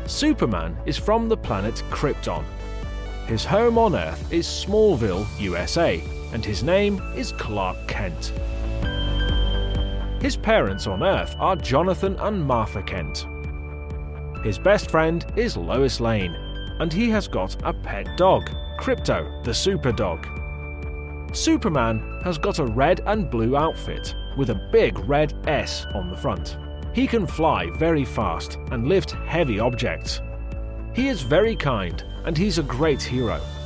Superman is from the planet Krypton. His home on Earth is Smallville, USA, and his name is Clark Kent. His parents on Earth are Jonathan and Martha Kent. His best friend is Lois Lane, and he has got a pet dog, Krypto, the super dog. Superman has got a red and blue outfit with a big red S on the front. He can fly very fast and lift heavy objects. He is very kind and he's a great hero.